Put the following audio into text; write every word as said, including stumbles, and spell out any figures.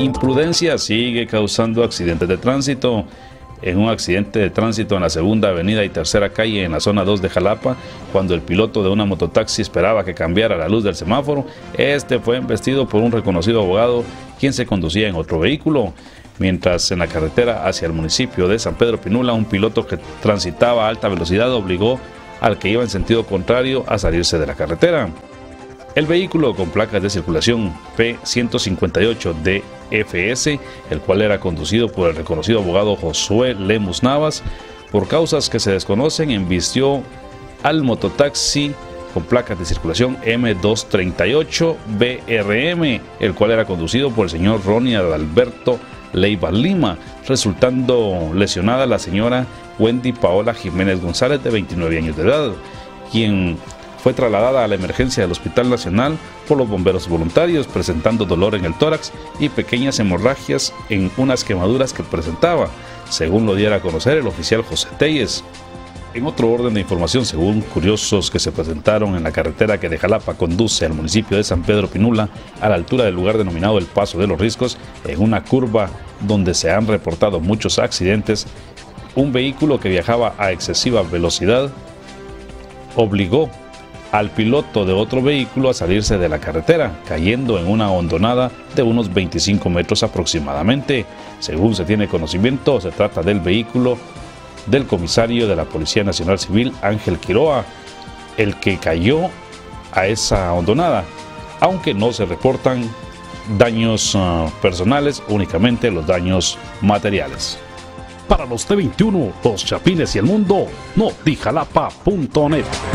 Imprudencia sigue causando accidentes de tránsito. En un accidente de tránsito en la segunda avenida y tercera calle en la zona dos de Jalapa, cuando el piloto de una mototaxi esperaba que cambiara la luz del semáforo, este fue embestido por un reconocido abogado quien se conducía en otro vehículo. Mientras en la carretera hacia el municipio de San Pedro Pinula, un piloto que transitaba a alta velocidad obligó al que iba en sentido contrario a salirse de la carretera. El vehículo con placas de circulación P ciento cincuenta y ocho D F S, el cual era conducido por el reconocido abogado Josué Lemus Navas, por causas que se desconocen, embistió al mototaxi con placas de circulación M doscientos treinta y ocho B R M, el cual era conducido por el señor Ronnie Adalberto Leiva Lima, resultando lesionada la señora Wendy Paola Jiménez González, de veintinueve años de edad, quien fue trasladada a la emergencia del Hospital Nacional por los bomberos voluntarios, presentando dolor en el tórax y pequeñas hemorragias en unas quemaduras que presentaba, según lo diera a conocer el oficial José Telles. En otro orden de información, según curiosos que se presentaron en la carretera que de Jalapa conduce al municipio de San Pedro Pinula, a la altura del lugar denominado el Paso de los Riscos, en una curva donde se han reportado muchos accidentes, un vehículo que viajaba a excesiva velocidad obligó al piloto de otro vehículo a salirse de la carretera, cayendo en una hondonada de unos veinticinco metros aproximadamente. Según se tiene conocimiento, se trata del vehículo del comisario de la Policía Nacional Civil, Ángel Quiroa, el que cayó a esa hondonada, aunque no se reportan daños uh, personales, únicamente los daños materiales. Para los T veintiuno, Los Chapines y el Mundo, Notijalapa punto net.